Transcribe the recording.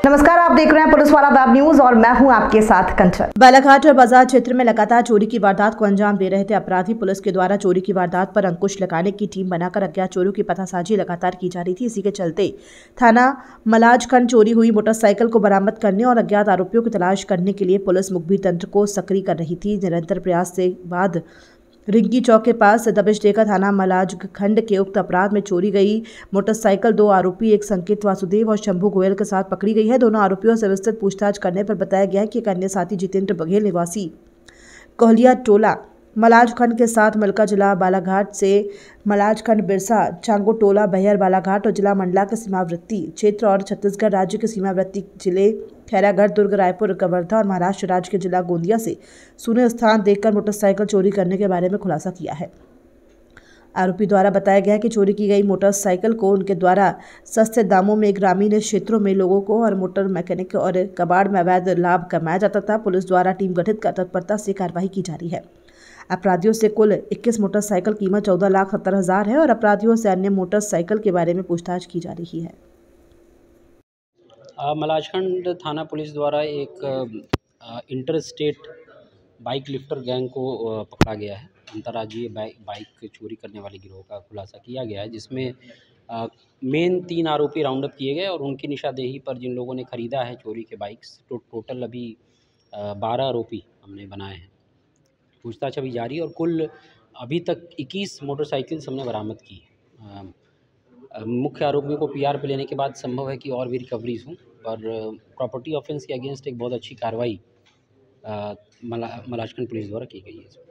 नमस्कार, आप देख रहे हैं पुलिस वाला वेब न्यूज और मैं हूं आपके साथ कंचन। बालाघाट और बाजार क्षेत्र में लगातार चोरी की वारदात को अंजाम दे रहे थे अपराधी। पुलिस के द्वारा चोरी की वारदात पर अंकुश लगाने की टीम बनाकर अज्ञात चोरों की पतासाजी लगातार की जा रही थी। इसी के चलते थाना मलाजखंड चोरी हुई मोटरसाइकिल को बरामद करने और अज्ञात आरोपियों की तलाश करने के लिए पुलिस मुखबिर तंत्र को सक्रिय कर रही थी। निरंतर प्रयास से बाद रिंकी चौक के पास दबिश देकर थाना मलाजखंड के उक्त अपराध में चोरी गई मोटरसाइकिल 2 आरोपी एक संकेत वासुदेव और शंभू गोयल के साथ पकड़ी गई है। दोनों आरोपियों से विस्तृत पूछताछ करने पर बताया गया है कि एक अन्य साथी जितेंद्र बघेल निवासी कोहलिया टोला मलाजखंड के साथ मिलकर जिला बालाघाट से मलाजखंड बिरसा चांगो टोला बहर बालाघाट और जिला मंडला के सीमावर्ती क्षेत्र और छत्तीसगढ़ राज्य के सीमावर्ती जिले खैरागढ़, दुर्ग, रायपुर, कवर्धा और महाराष्ट्र राज्य के जिला गोंदिया से शून्य स्थान देखकर मोटरसाइकिल चोरी करने के बारे में खुलासा किया है। आरोपी द्वारा बताया गया कि चोरी की गई मोटरसाइकिल को उनके द्वारा सस्ते दामों में ग्रामीण क्षेत्रों में लोगों को और मोटर मैकेनिक और कबाड़ में अवैध लाभ कमाया जाता था। पुलिस द्वारा टीम गठित कर तत्परता से कार्रवाई की जा रही है। अपराधियों से कुल 21 मोटरसाइकिल कीमत 14,70,000 है और अपराधियों से अन्य मोटरसाइकिल के बारे में पूछताछ की जा रही है। मलाजखंड थाना पुलिस द्वारा एक inter state bike lifter gang को पकड़ा गया है। अंतर्राज्यीय बाइक चोरी करने वाले गिरोह का खुलासा किया गया है, जिसमें मेन 3 आरोपी राउंड अप किए गए और उनकी निशानदेही पर जिन लोगों ने ख़रीदा है चोरी के बाइक्स, तो टोटल अभी 12 आरोपी हमने बनाए हैं। पूछताछ अभी जारी और कुल अभी तक 21 मोटरसाइकिल्स हमने बरामद की है। मुख्य आरोपियों को पीआर पे लेने के बाद संभव है कि और भी रिकवरीज हों, पर प्रॉपर्टी ऑफेंस के अगेंस्ट एक बहुत अच्छी कार्रवाई मलाजखंड पुलिस द्वारा की गई है।